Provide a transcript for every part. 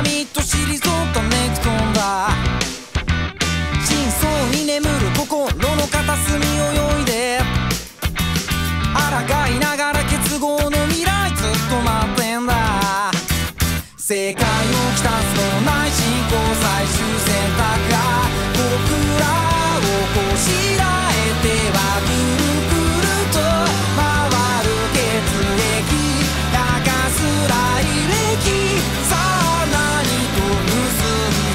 みと退ったネクトンだ。深層に眠る心の片隅を泳いで抗いながら結合の未来ずっと待ってんだ。世界をきたすのない進行最終選択が僕らをこしらえてはぐるぐると回る血液流す来歴さあ何と結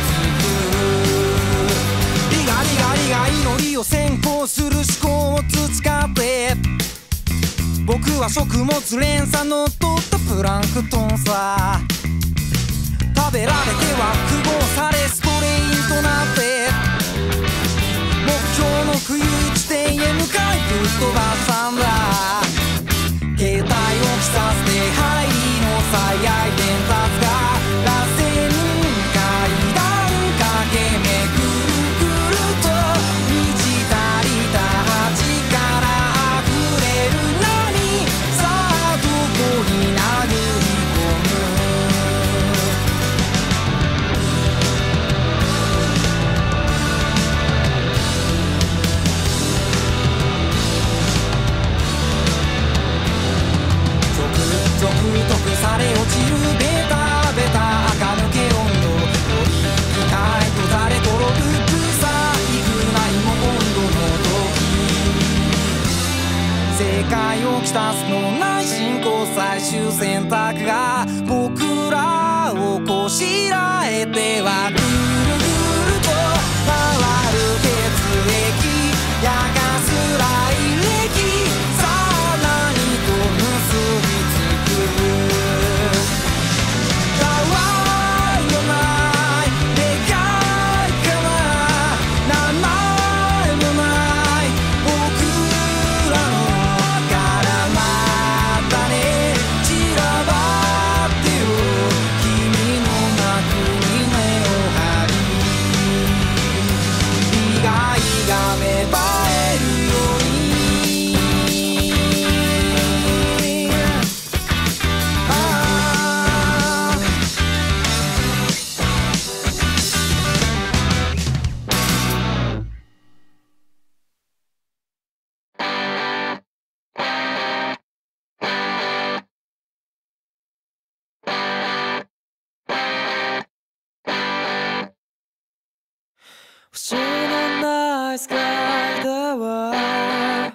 びつく。リガリガリガ祈りを先行する思考を培って僕は食物連鎖の取ったプランクトンさ。食べられては複合されストレインとなって目標の浮遊地点へ向かいぶっ飛ばしたんだ。携帯を着させて入りの最愛伝達が螺旋階段駆け巡るくると満ち足りた力あふれる波さあどこに殴り込む。続々され落ちるベタベタ垢抜け温度取り機械とざれ転ぶ草幾ないも温度の時世界をきたすのない進行最終選択が僕らをこしらえてはぐるぐると回る血液やがす来歴さあ何と結びつく。たわいもない願いかな名前もない僕らのからまたね散らばってよ君の幕に根を張り利害が芽生えるように星のないスカイでは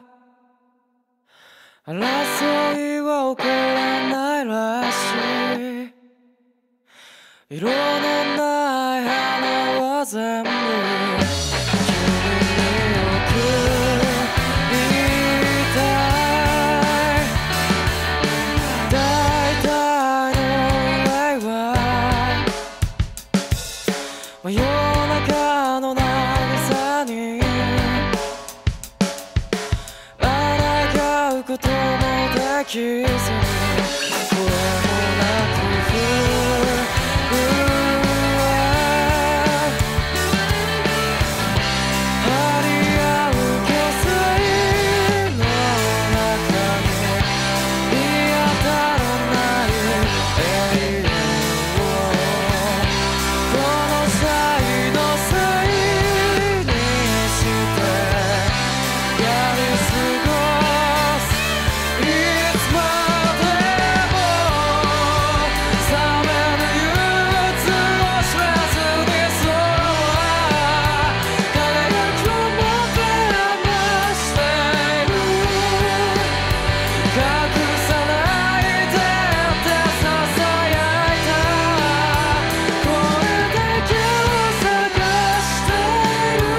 争いは起こらないらしい。色のない花は全部君に送りたい。大体の愛は真夜中の渚に抗うこともできずにこれもなく張り合う巨水の中に見当たらない永遠をこの際のせいにしてやり過ごすいつまでも冷めぬ憂鬱を知らずに空は輝きをもてなしている。隠さないでってささやいた声だけを探している。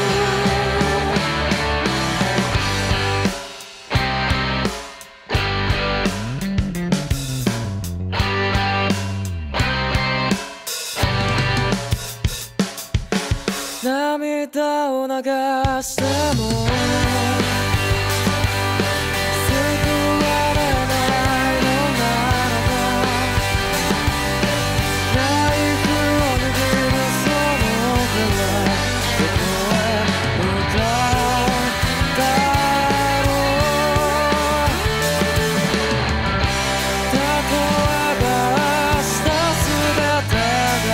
涙を流しても救われないのならばナイフを握るその手はどこへ向かうんだろう。例えば明日全てが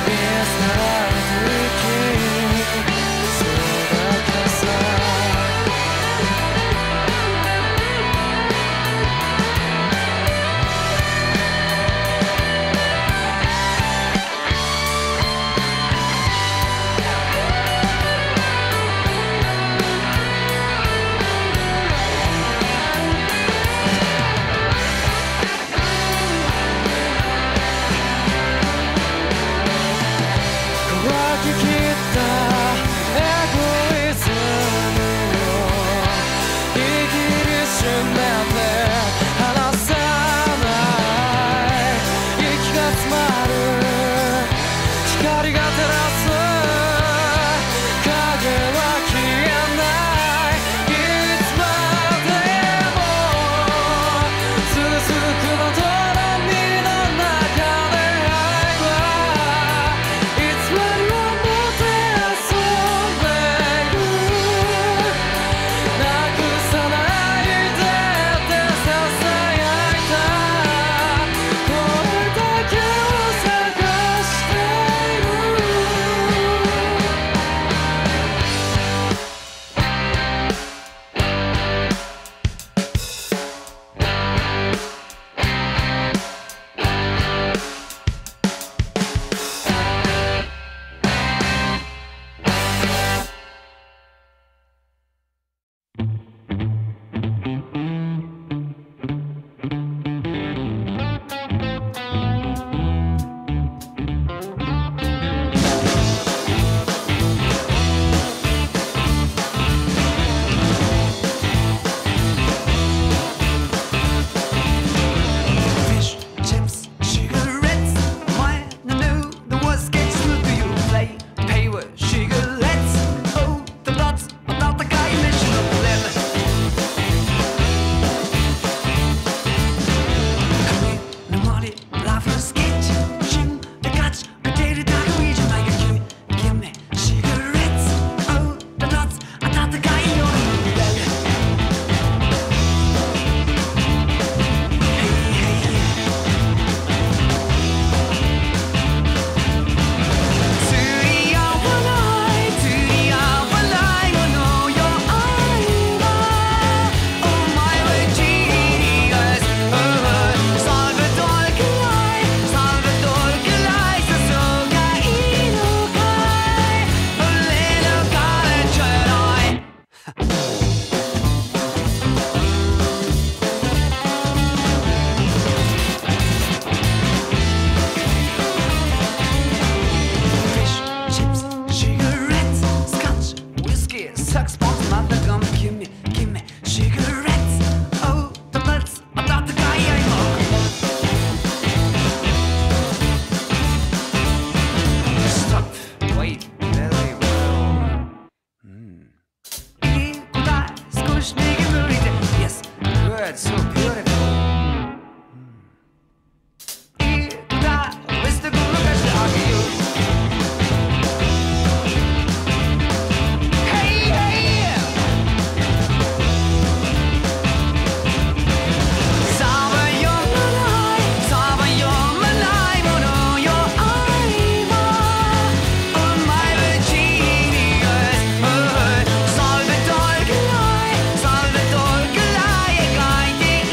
「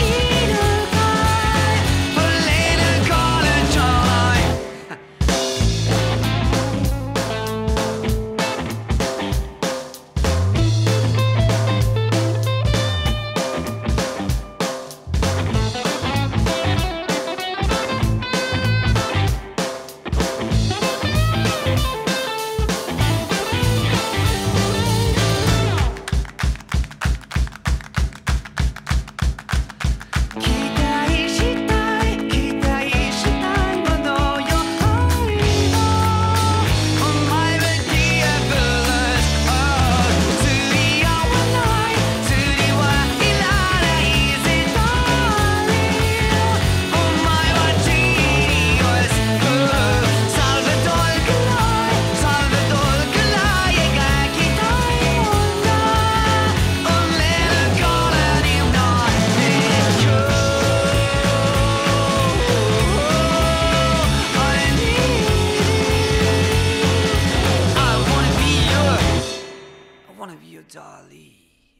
Dolly。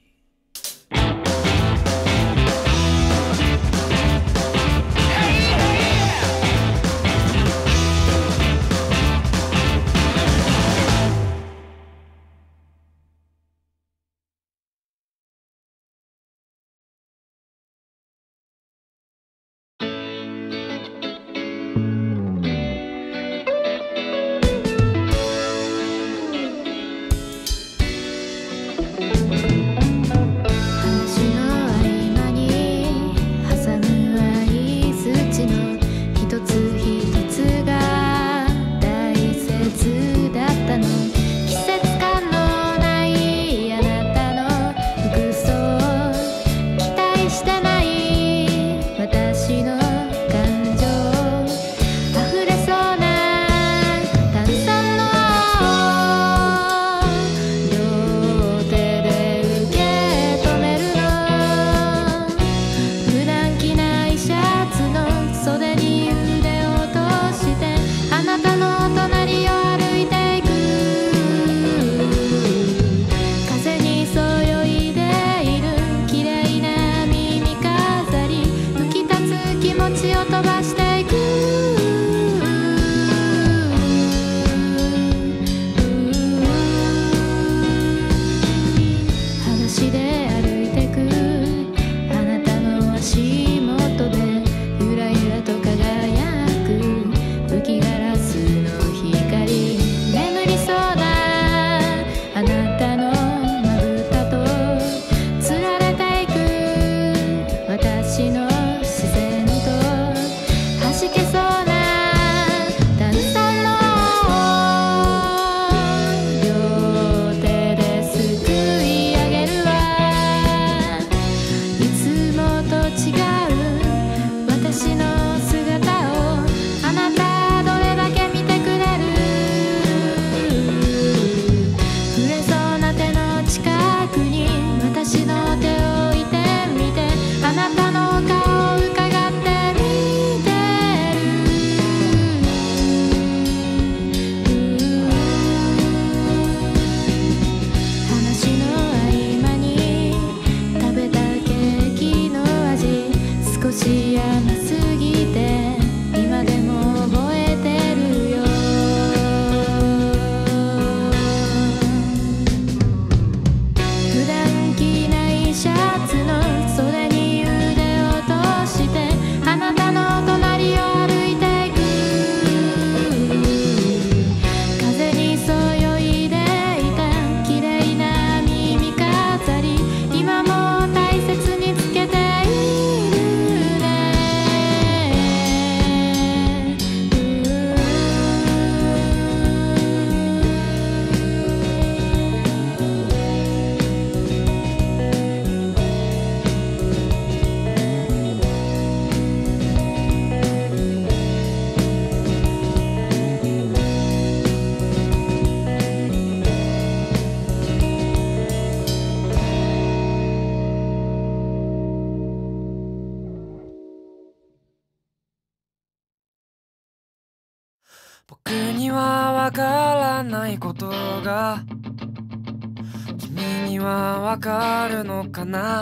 僕にはわからないことが君にはわかるのかな。あ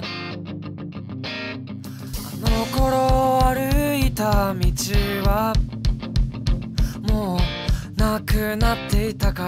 の頃歩いた道はもうなくなっていたから。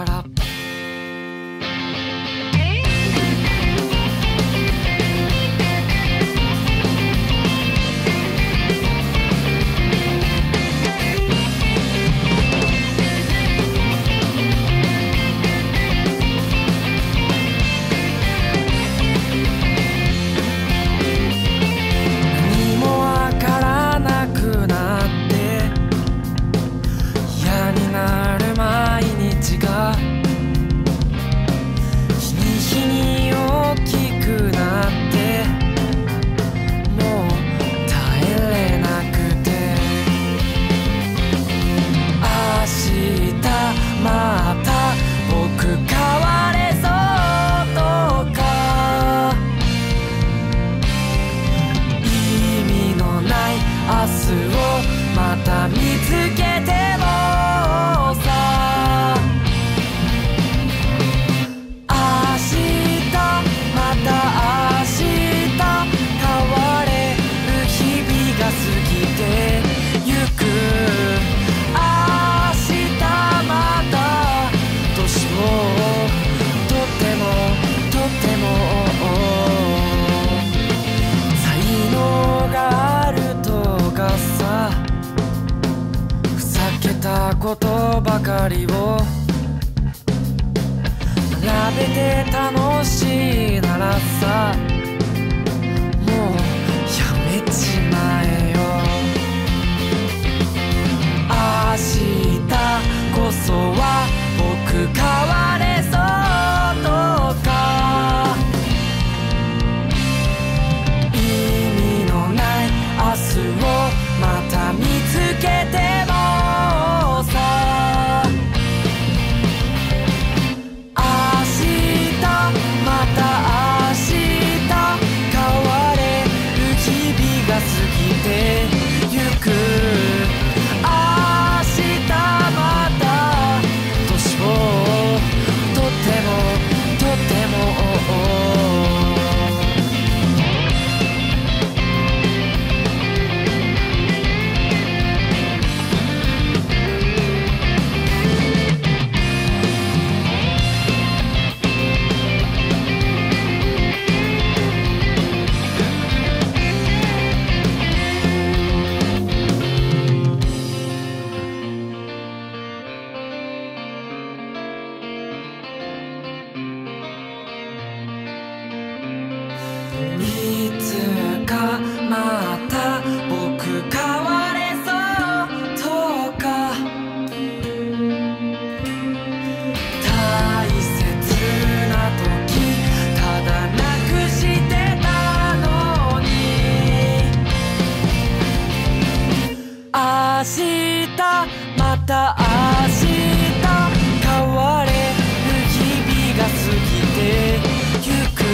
人を並べて楽しいならさ、もうやめちまえよ。明日こそは僕変われそうとか、意味のない明日をまた見つけてもさ、明日また明日変われる日々が過ぎてゆく。明日また年をとってもとってもいつかまた僕変われそうとか、大切な時ただなくしてたのに、明日また明日変われる日々が過ぎてゆく。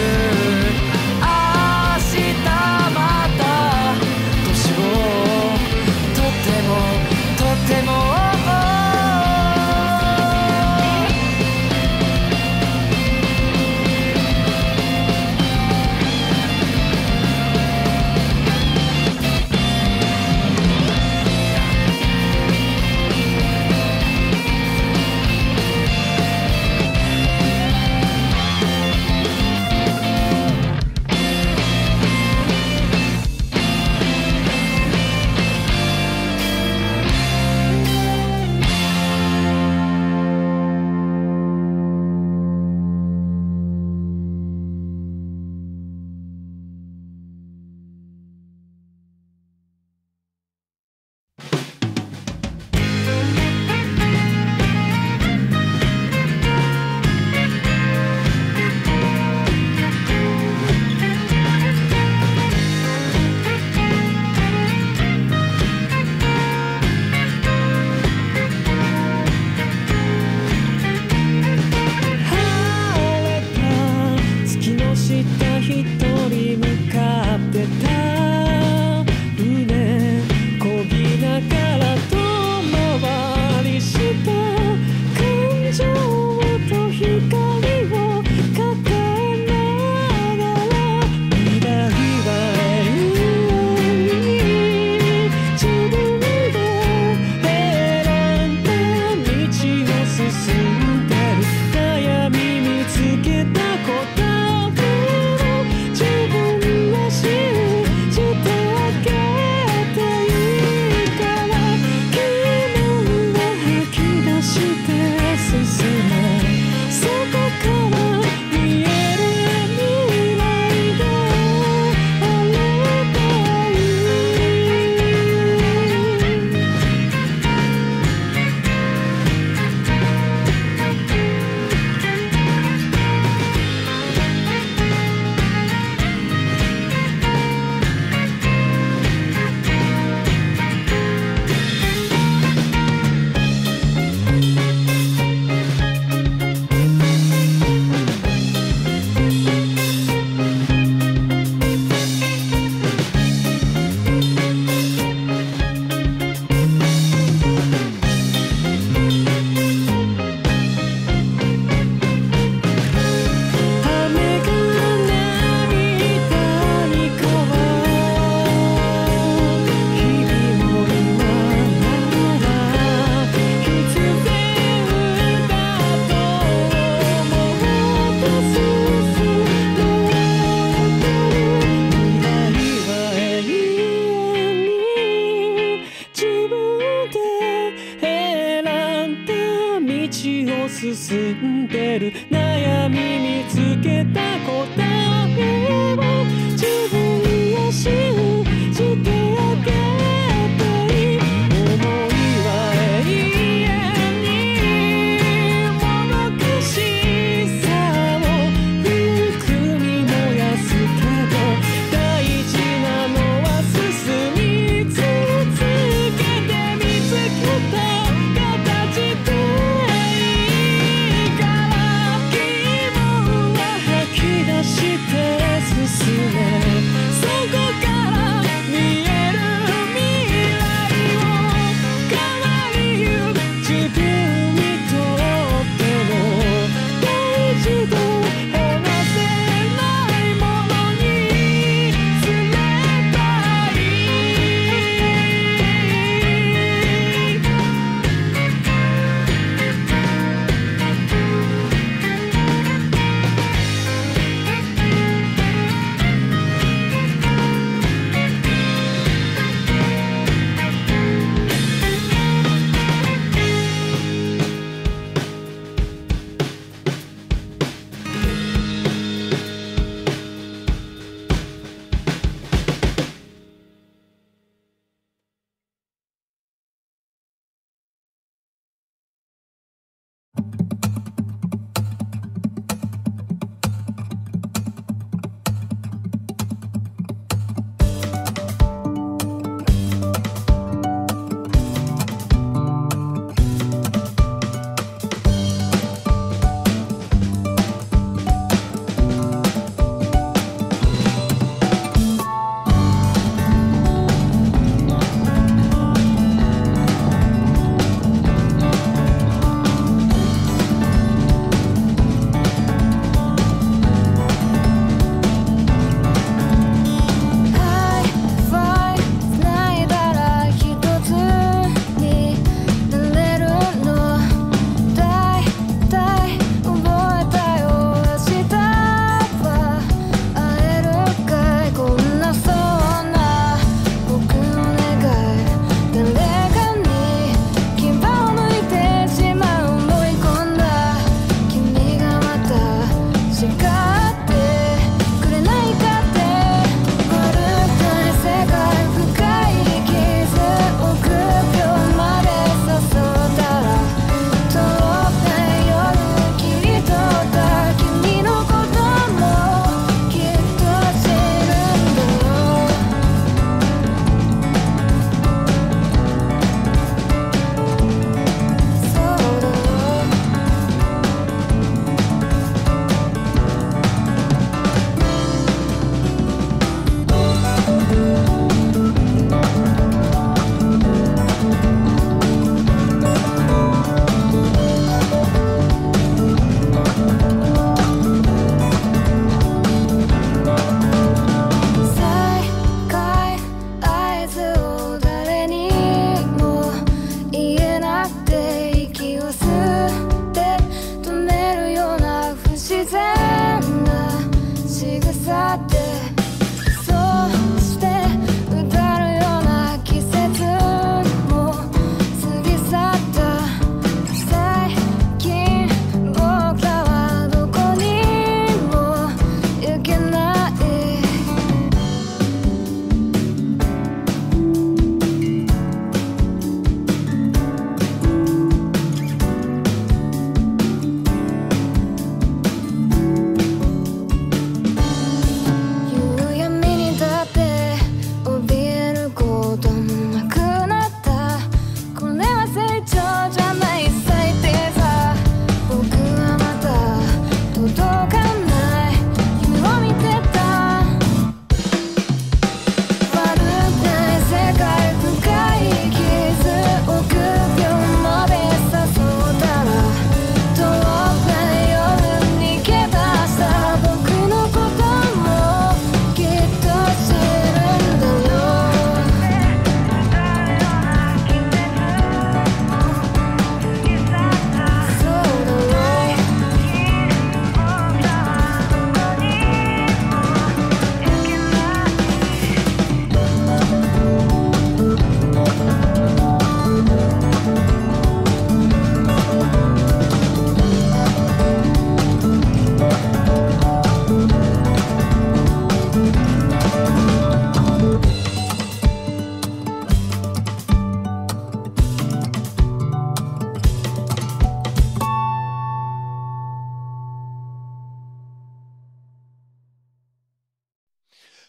進んでる悩み見つけた答えを自分を信じてあげたい想いは永遠にもどかしさを含み燃やすけど大事なのは進み続けて見つけた形でいいから希望は吐き出して進めそこから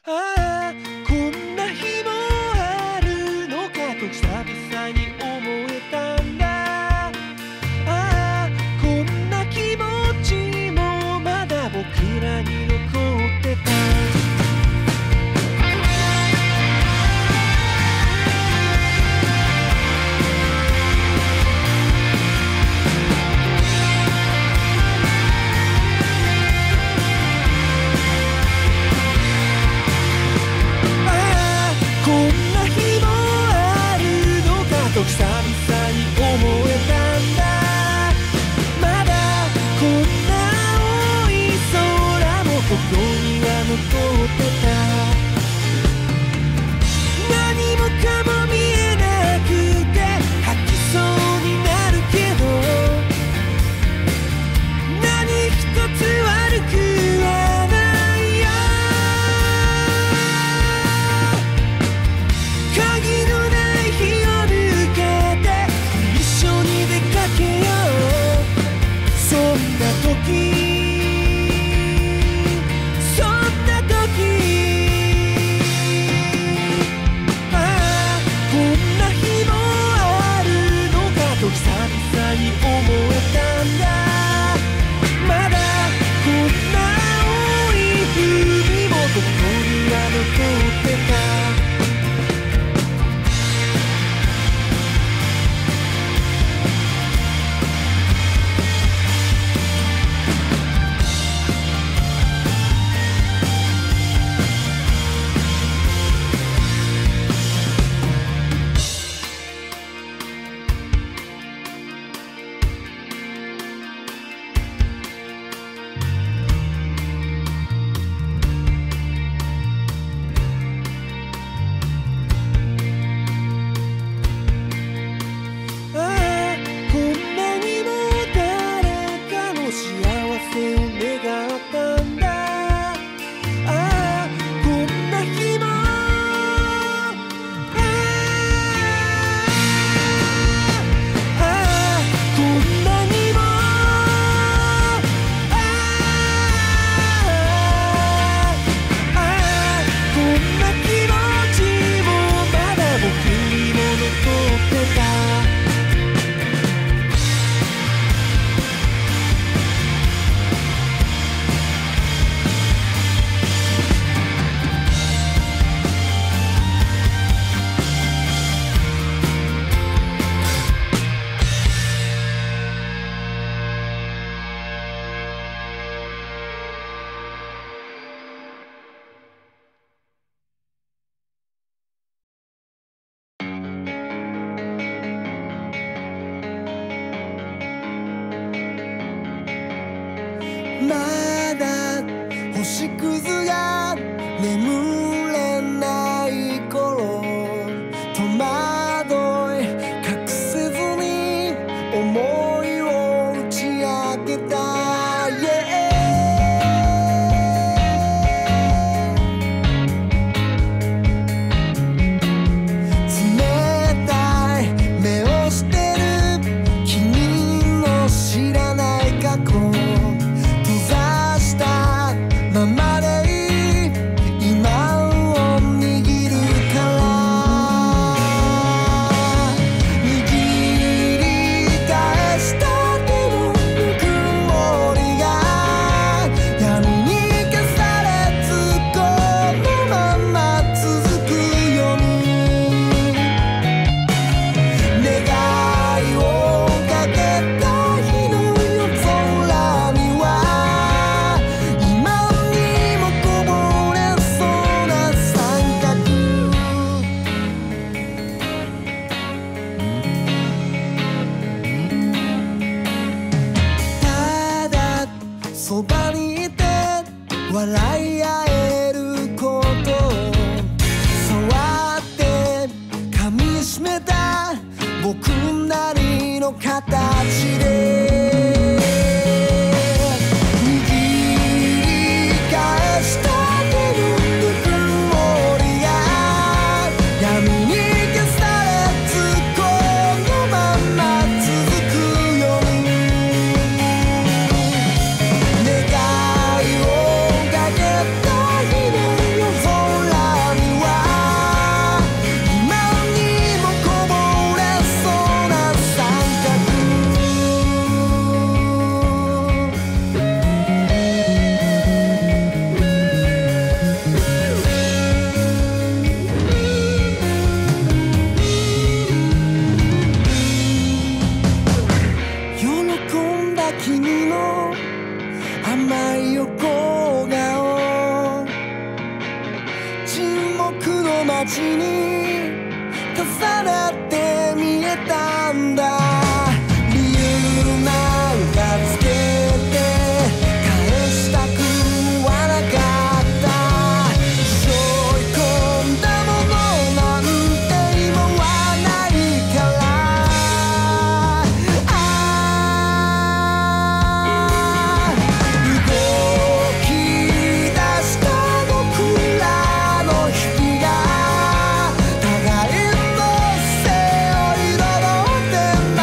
ああこんな日もあるのかと久々に思えたんだ。ああこんな気持ちもまだ僕らに残ってた。久々に思えたんだ。まだこんな青い空もここには残ってた。何もかも見えなくて吐きそうになるけど何一つ悪くはないよ。鍵のない日をそんな時ああこんな日もあるのかと久々に思えたんだ。まだこんな青い海もどこには残ってた。まだ星屑が眠れない頃戸惑い隠せずに思いを打ち明けた、冷たい目をしてる君の知らない過去ままでいい今を握るから握り返した手のぬくもりが闇に消されずこのまま続くように願いをかけた日の夜空には今そばにいて笑い合えること触って噛みしめた僕なりの形で握り返した手のぬくもりが闇に消されずこのまま続くように願いをかけた日の夜空の甘い横顔、沈黙の街に重なって見えたんだ。理由なんかつけて返したくはなかった。背負い込んだものなんて今はないから。動き出した僕らの日々が互いの背負い呪ってんだ。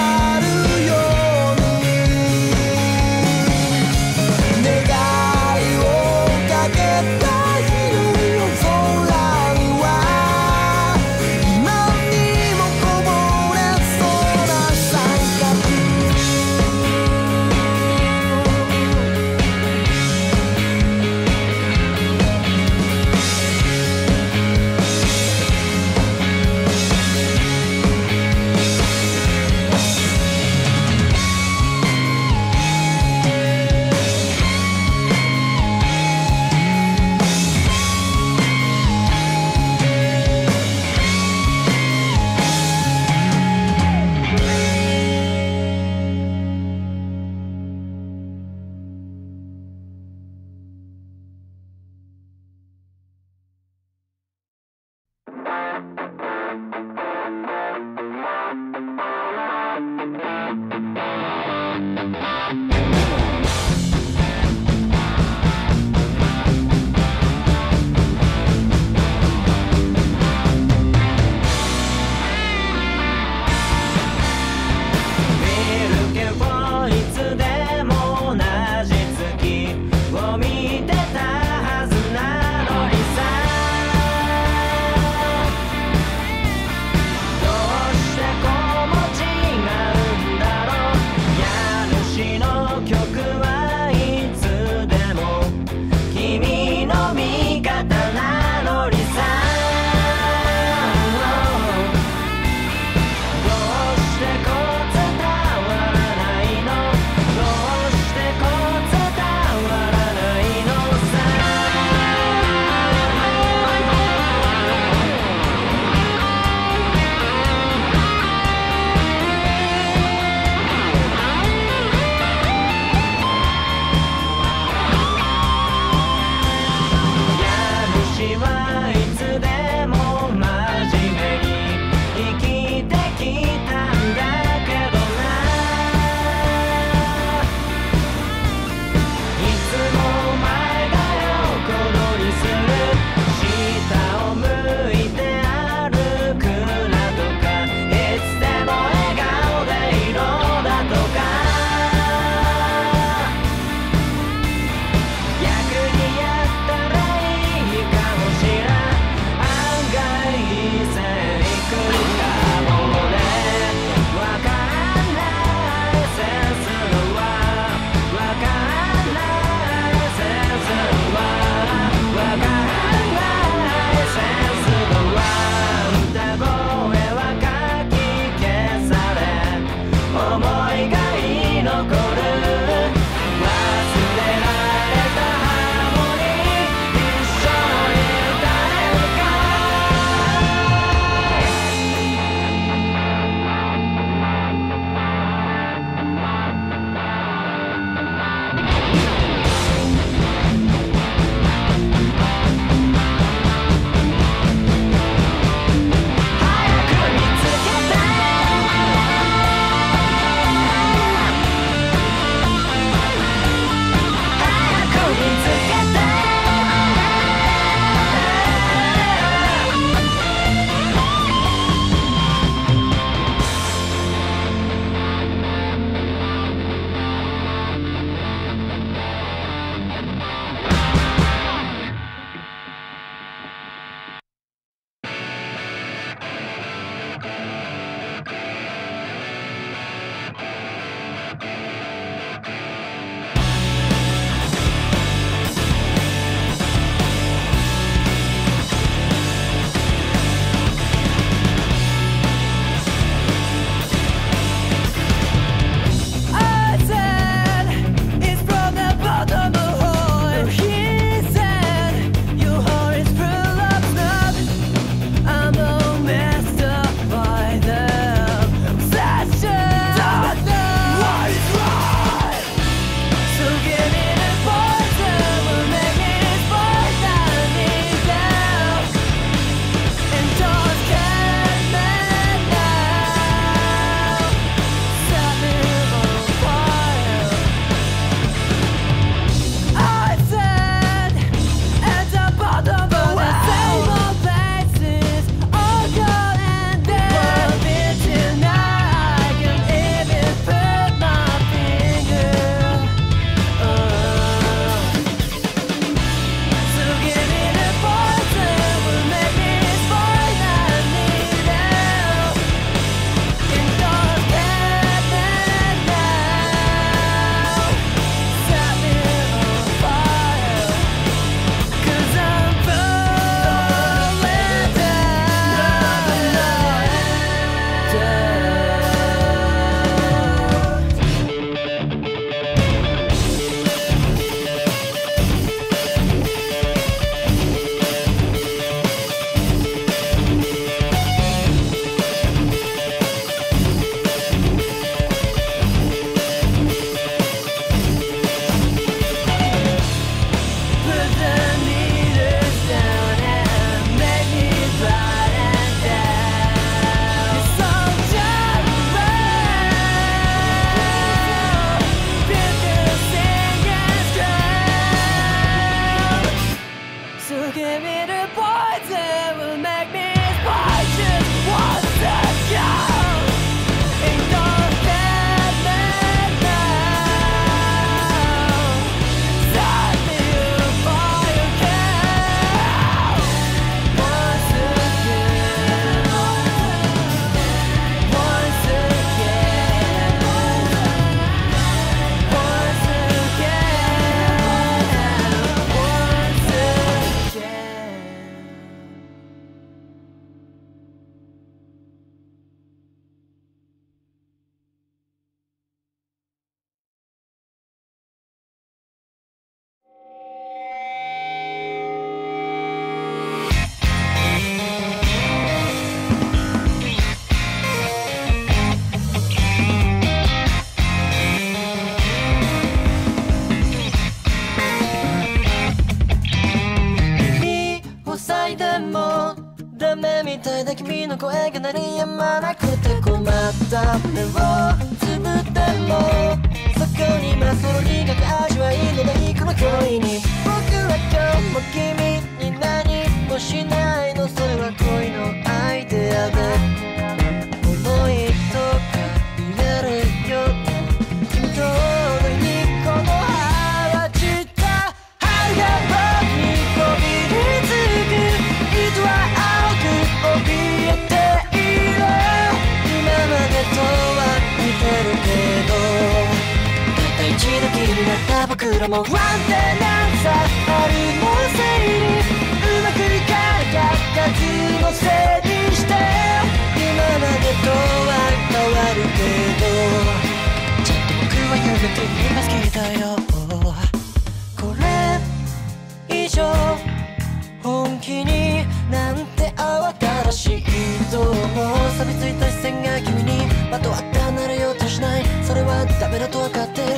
みたいな君の声が鳴りやまなくて困った目をつぶってもそこに今その苦く味わいのないこの恋に僕は今日も君に何もしないのそれは恋のアイデアで思いとく入れるよ君と俺にこの葉は散った春が僕にこびりつく糸は青く怯えている今までとは似てるけどたった一度きりだった僕らも不安定なんさ春のせいにうまくいかなかった数のせいにして今までとは変わるけどちゃんと僕はやめて君が好きだよこれ以上本気になんて慌ただしいどうも錆びついた視線が君にまとわって離れようとしないそれはダメだと分かって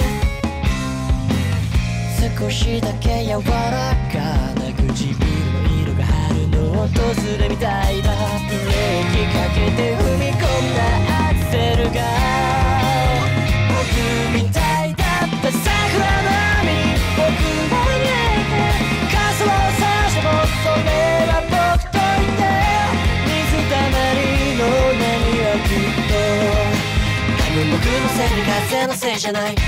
少しだけ柔らかな唇の色が春の訪れみたいだブレーキかけて踏み込んだアクセルが僕みたいだった桜の雨に僕は見えて傘を差してもそれは僕といて水たまりの波はきっと多分僕のせいで風のせいじゃない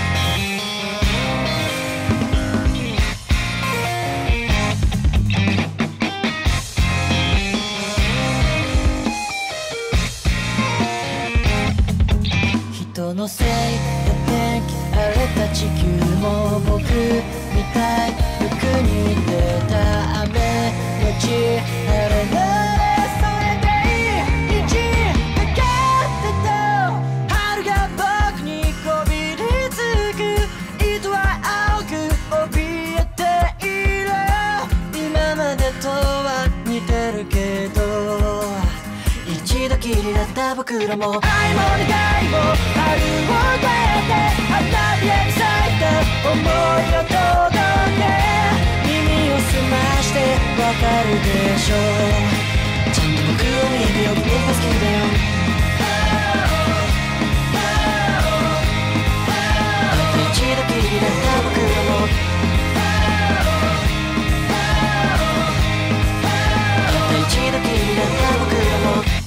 人のせいで天気荒れた地球も僕みたい服に出た雨のち晴れないそれでいい道かかってた春が僕にこびりつく糸は青く怯えている今までとは似てるけど一度きりだった僕らも愛も願いも春を越えて花火へ咲いた想いを届け耳を澄ましてわかるでしょうちゃんと僕を見るよ君が好きだよあと一度きりだった僕らもあと一度きりだった僕らも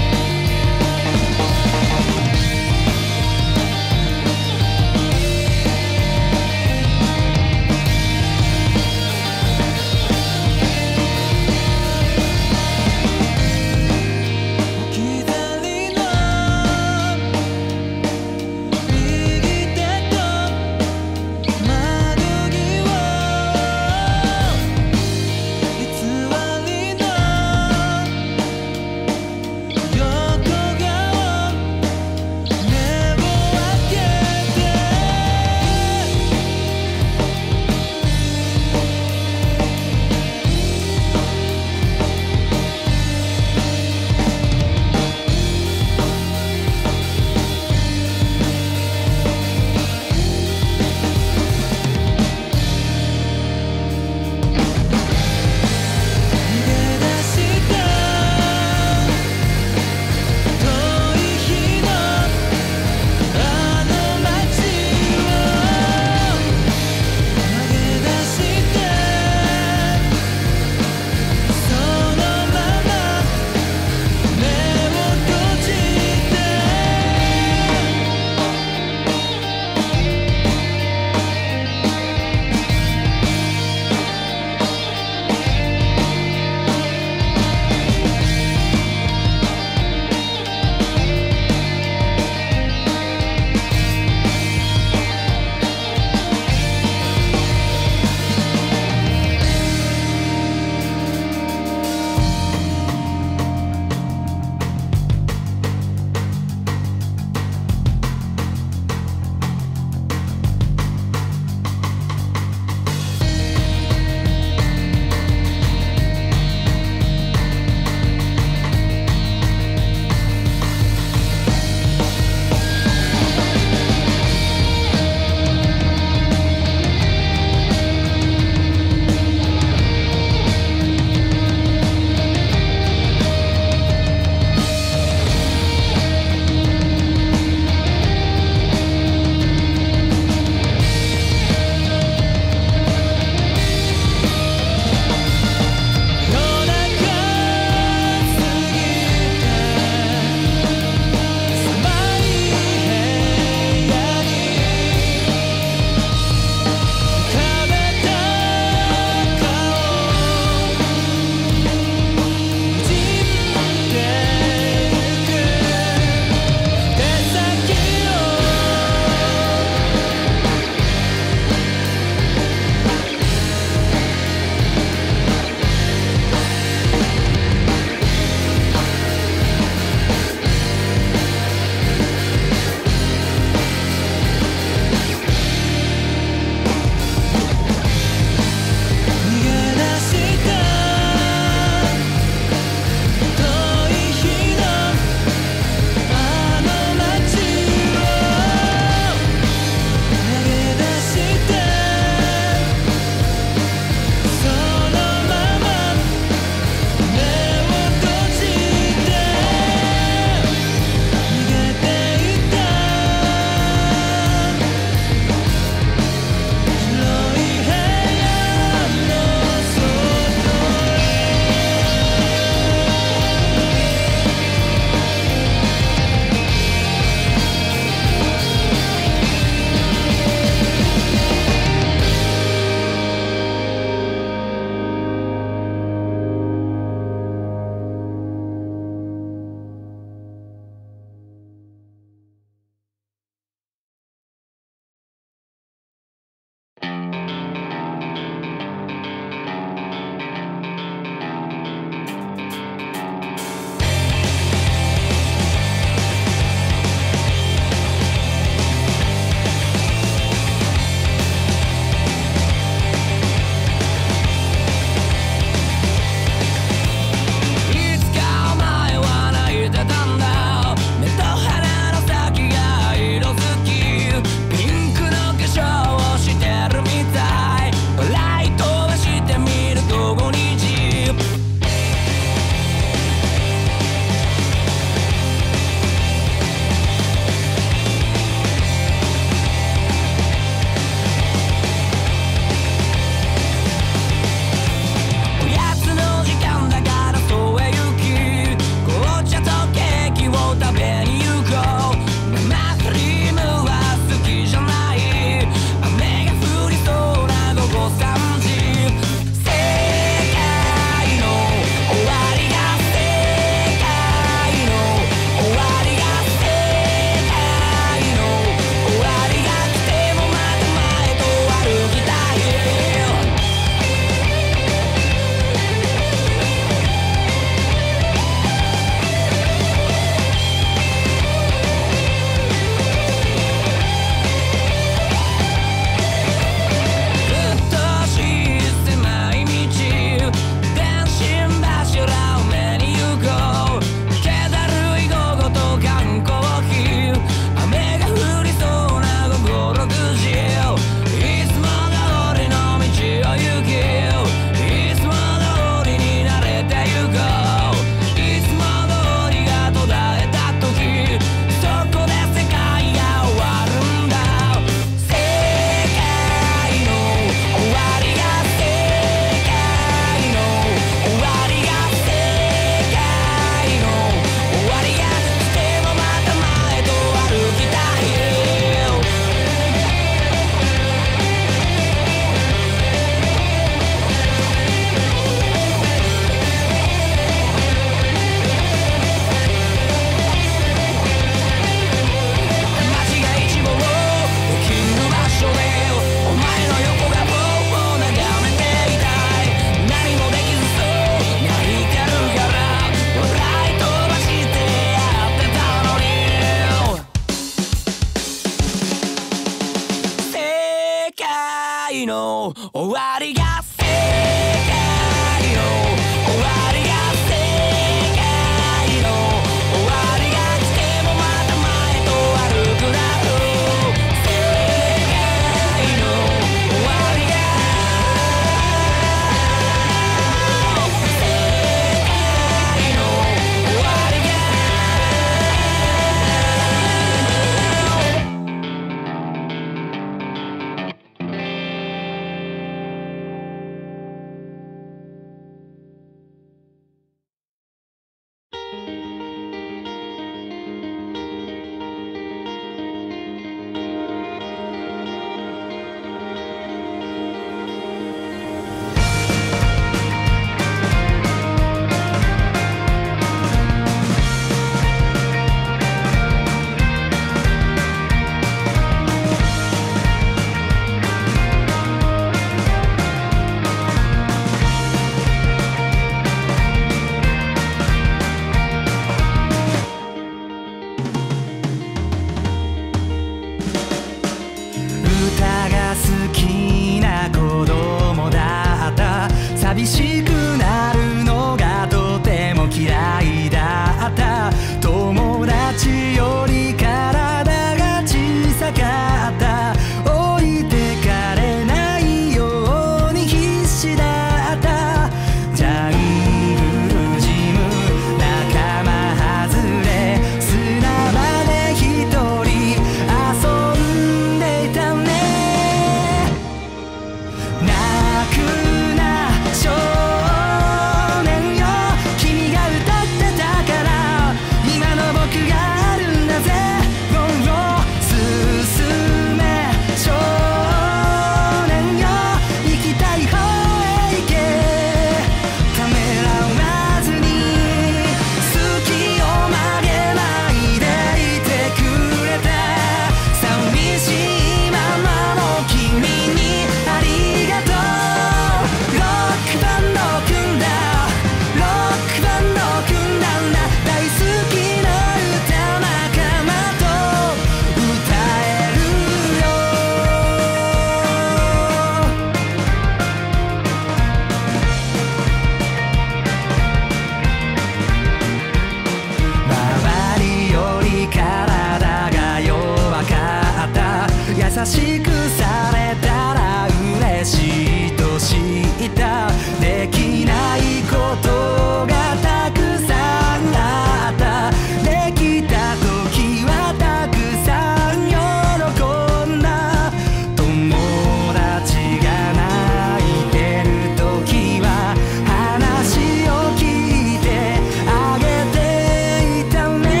しくされたら嬉しいと知った。できないことがたくさんあった。できた時はたくさん喜んだ。友達が泣いてる時は話を聞いてあげていたね。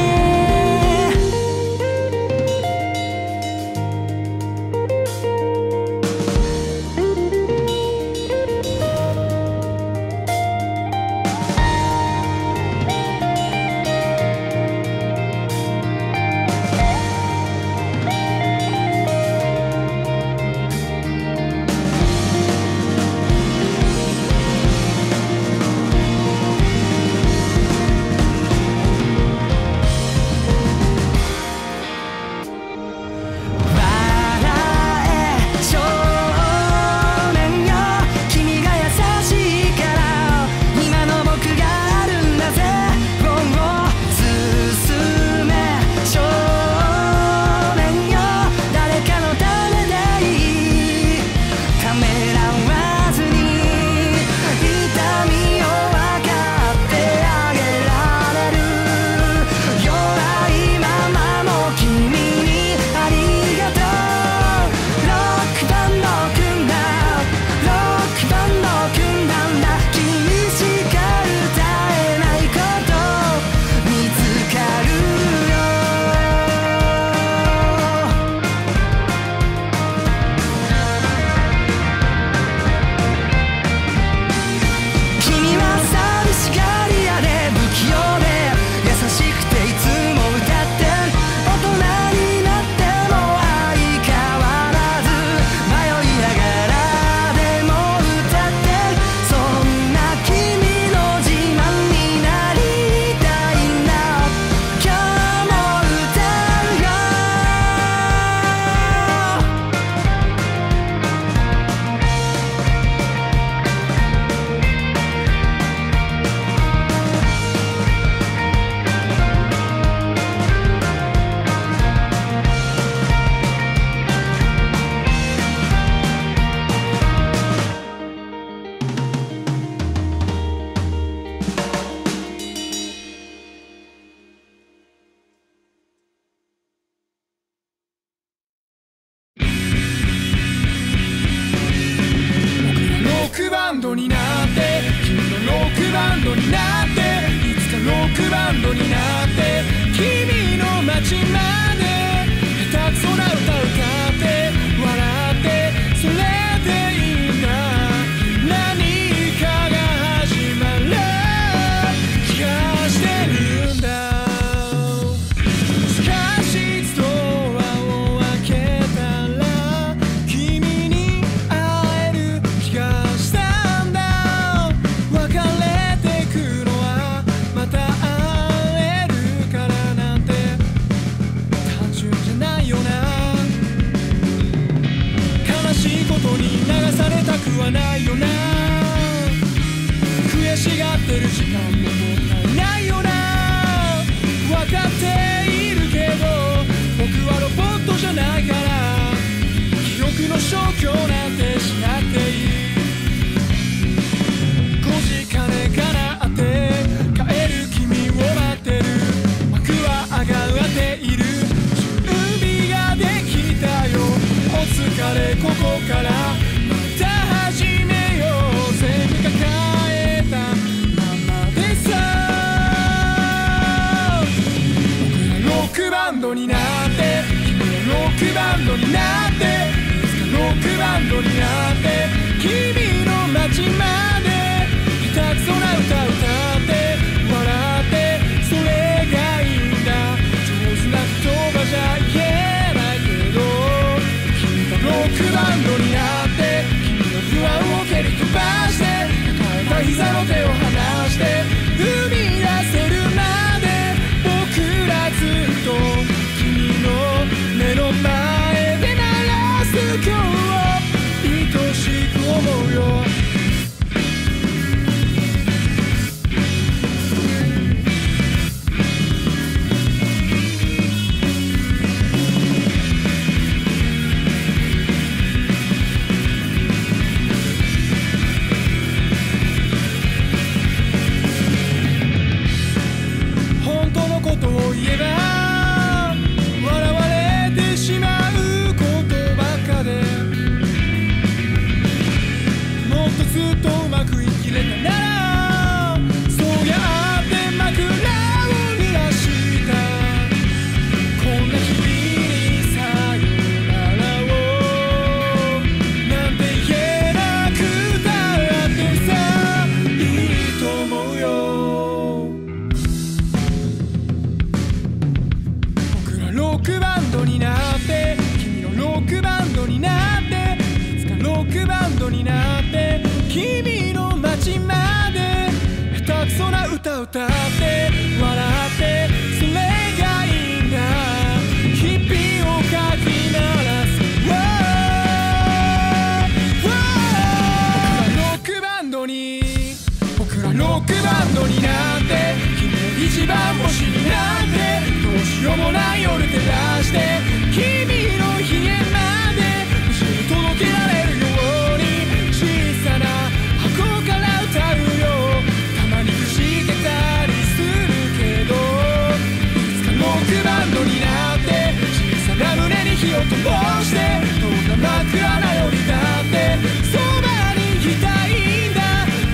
バンドになって君のロックバンドになっていつかロックバンドになって君の街まで下手くそな歌歌って笑ってそれでいいんだ。何かが始まる気がしてるんだ。しかしドアを開けたら君に会える気がしたんだ。別れてくのはまた会えるからなんて単純じゃないよな。悲しいことに流されたくはないよな。悔しがってる時間ももったいないよな。分かっているけど僕はロボットじゃないから記憶の消去なんてしなくていい。5時鐘が鳴って帰る君を待ってる。幕は上がっている。準備ができたよ。お疲れここからまた始めよう。全部抱えたままでさ。僕らロックバンドになって君らロックバンドになっていつかロックバンドになって君の街まで下手くそな歌歌って笑ってそれがいいんだ。上手な言葉じゃ言えないけど君とロックバンドになって君の不安を蹴り飛ばして抱えた膝の手を離して踏み出せるまで僕らずっと君の目の前で鳴らす今日を愛しく思うよ。 歌歌って笑ってそれがいいんだ日々をかき鳴らす僕らロックバンドになって君の一番星になってどうしようもない夜照らして君の家まで無事に届けられるように小さな箱から歌うよたまにくじけたりするけどいつかロックバンドになって小さな胸に火を灯してどんな真っ暗な夜だってそばにいたいんだ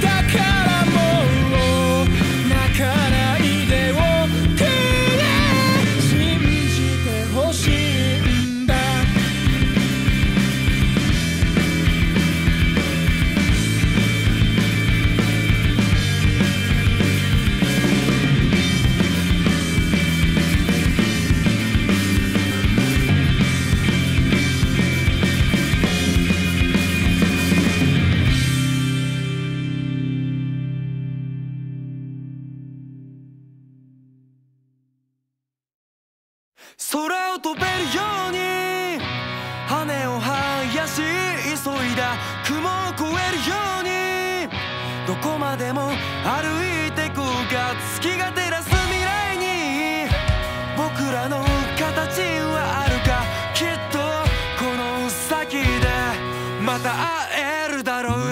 空を飛べるように羽を生やし急いだ雲を越えるようにどこまでも歩いてこうか月が照らす未来に僕らの形はあるかきっとこの先でまた会えるだろう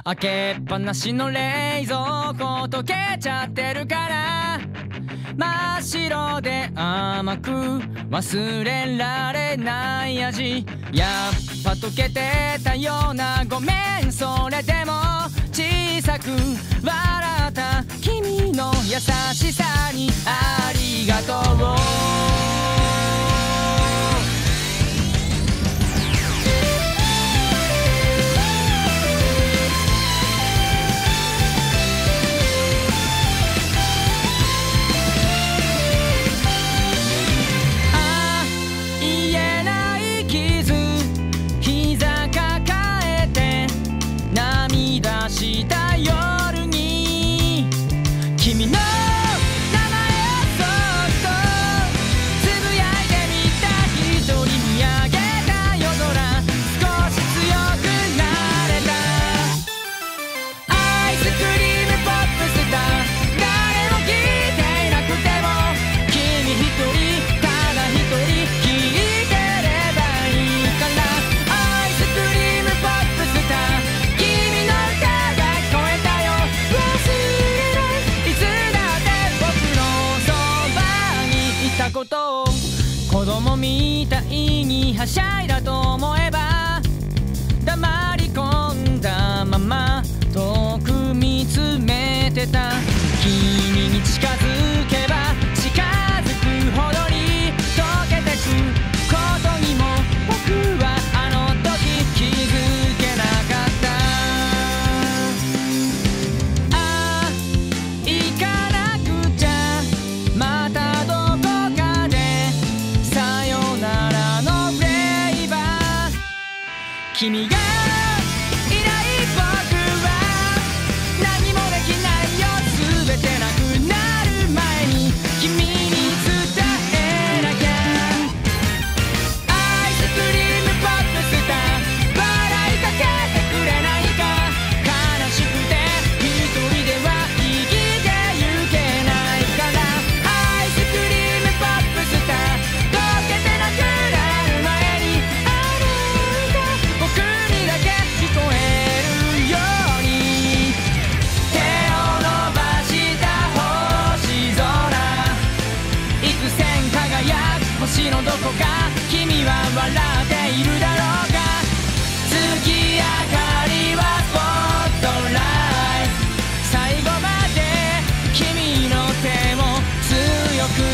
開けっぱなしの冷蔵庫溶けちゃってるから、真っ白で甘く忘れられない味、やっぱ溶けてたような、ごめんそれでも小さく笑った君の優しさにありがとう。した夜に君の名前をそっとつぶやいてみた、一人見上げた夜空、少し強くなれた。アイスクリームポップスター、誰も聞いていなくても君一人ただ一人聞いてればいいから。アイスクリームポップスター、ことを子供みたいにはしゃいだと思えば、黙り込んだまま遠く見つめてた。君に近づけば近づくほどに溶けてくことにも僕はあの時気づけなかった。ああ行かなくちゃまたどこ君がいない僕は何もできないよ、全てなくなる前に君に伝えなきゃ。アイスクリームポップスター、笑いかけてくれないか、悲しくて一人では生きてゆけないから。アイスクリームポップスター、溶けてなくなる前に僕にだけ聞こえるように、手を伸ばした星空、幾千輝く星のどこか、君は笑っているだろうか。月明かりはスポットライト、最後まで君の手を強く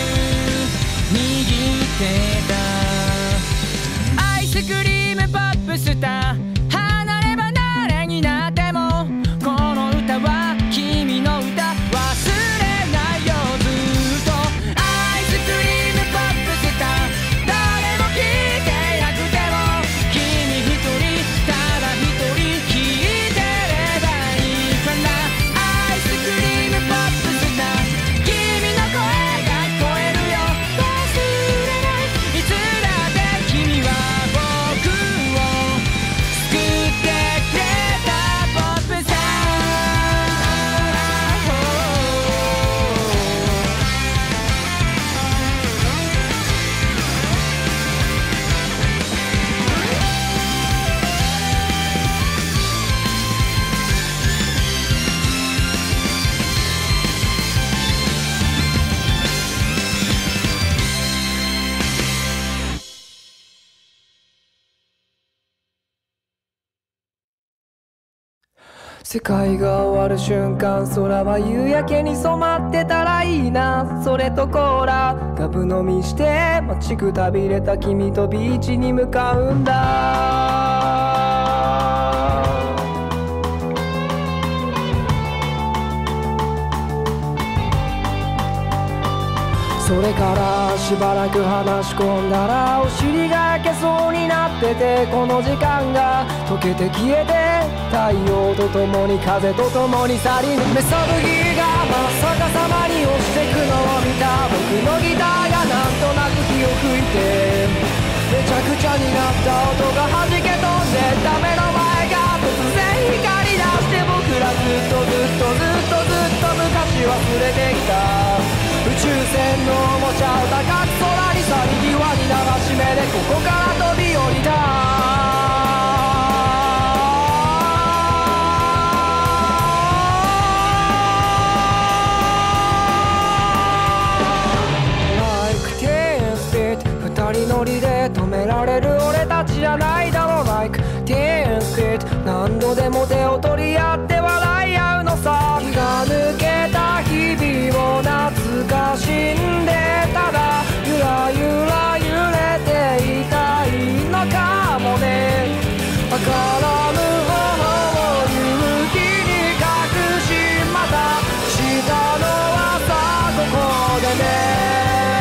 握ってた。アイスクリームポップスター、離れ離れになってもこの歌は君の歌、忘れないよずっと。アイスクリームポップスター、誰も聞いていなくても君一人ただ一人聞いてればいいから。アイスクリームポップスター、君の声が聞こえるよ、忘れない、いつだって君は僕を救ってくれたポップさ。 世界が終わる瞬間、空は夕焼けに染まってたらいいな。それとコーラガブ飲みして待ちくたびれた君とビーチに向かうんだ。それからしばらく話し込んだら、お尻が焼けそうになってて、この時間が溶けて消えて、太陽とともに風とともに去りぬ。目そぶぎが真っ逆さまに落ちてくのを見た。僕のギターがなんとなく火を吹いて、めちゃくちゃになった音が弾け飛んでった目の前が突然光り出して、僕らずっと昔忘れてきた宇宙船のおもちゃを高く空に去り際に流し目でここから飛び降りた。 られる俺たちじゃないだろう Like Teen Spirit 何度でも手を取り合って笑い合うのさ気が抜けた日々を懐かしんでただゆらゆら揺れていたいのかもねわからぬ頬を勇気に隠しまたしたのはさここでね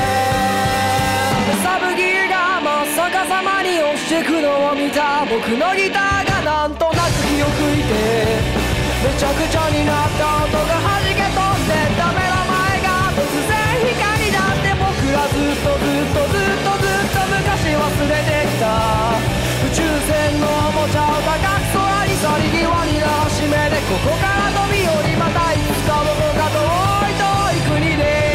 サブギーが真っ逆さまに落ちてくのを見た僕のギターがなんとなく気を吹いてめちゃくちゃになった音が弾け飛んでった目の前が突然光だって僕らずっと昔忘れてきた宇宙船のおもちゃを高く空に去り際に鳴らしめでここから飛び降りまたいつかどこか遠い遠い国で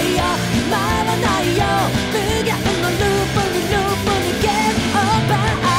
無限のループにゲームオーバー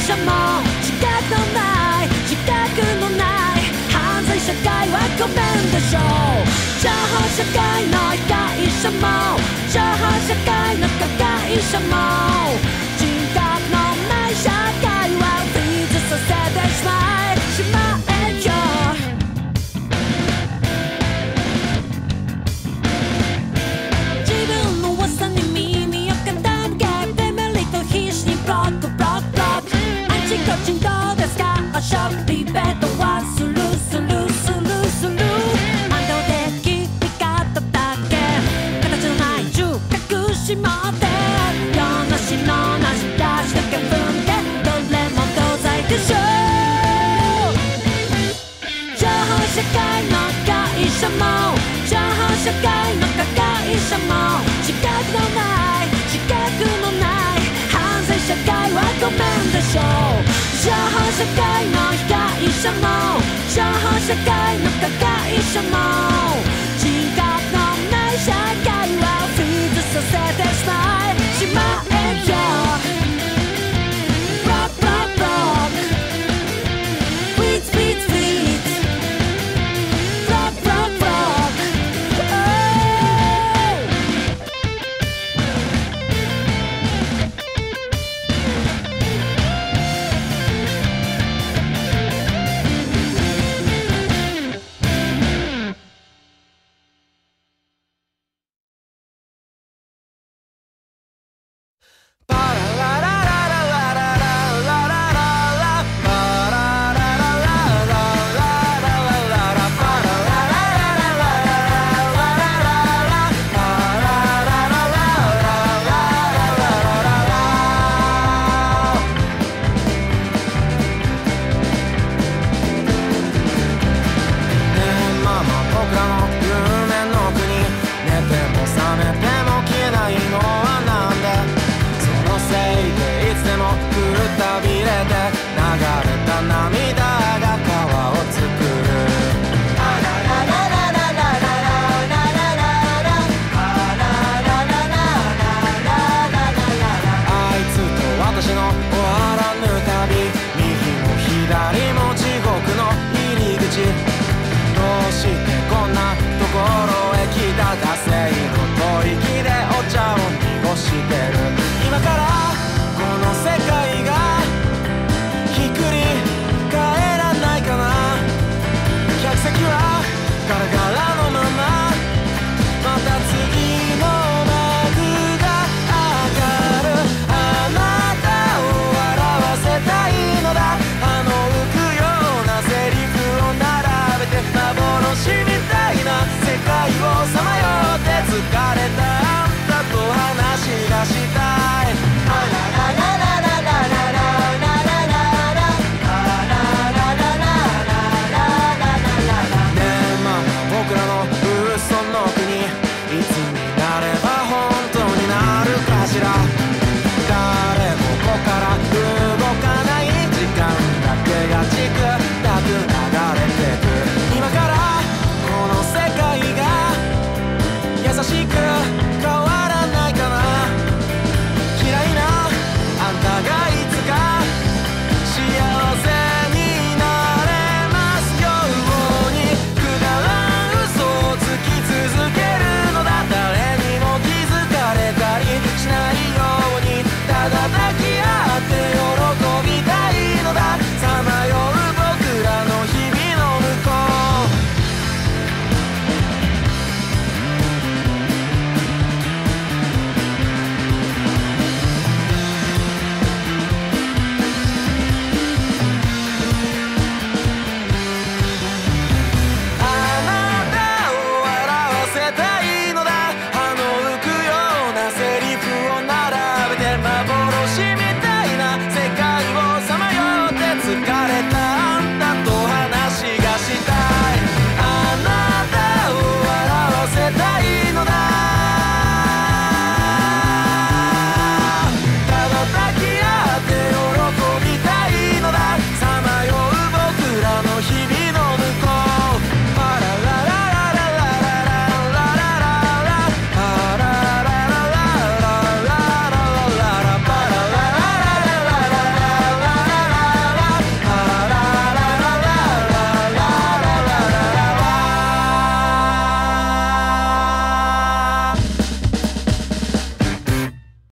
者も自覚のない自覚のない犯罪社会はごめんでしょう。情報社会の被害者も情報社会の加害者も人格のない社会はフリーズさせてしまえよ。自分の噂に耳を傾けデメリット必死にブロックブロックブロックあちこちどうですかおしょリベットはスルースルースルースルー反動的見方だけ形のない銃隠し持って世なしのなし出しだけ踏んでどれも同罪でしょう。情報社会の会社も情報社会の加害者も自覚のない自覚のない犯罪社会はごめんでしょう。情報社会の被害者も情報社会の加害者も